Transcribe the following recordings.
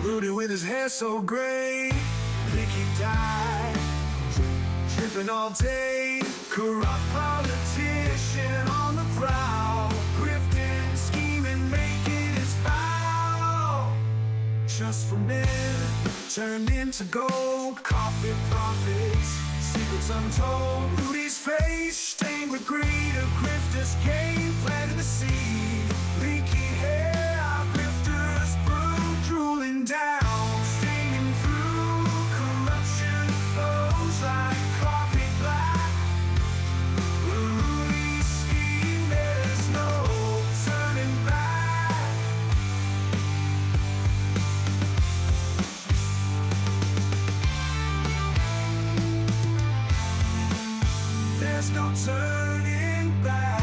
Rudy with his hair so gray. Leaky died, dripping all day. Corrupt politician on the prowl, grifting, scheming, making his foul. Just for men, turned into gold. Coffee profits, secrets untold. Rudy's face stained with greed. A grifter's game planted the seed. Leaky hair, our grifters brew. Drooling down, staining through. Corruption flows like coffee black. Rudy's scheme, there's no turning back. There's no turning back.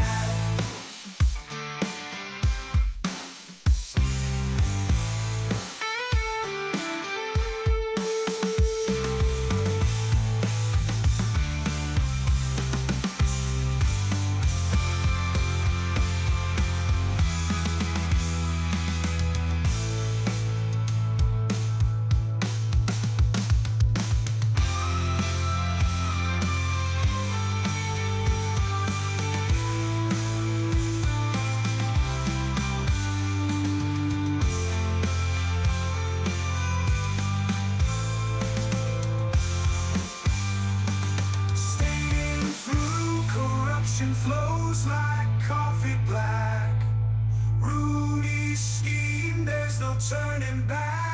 Flows like coffee black. Rudy's scheme, there's no turning back.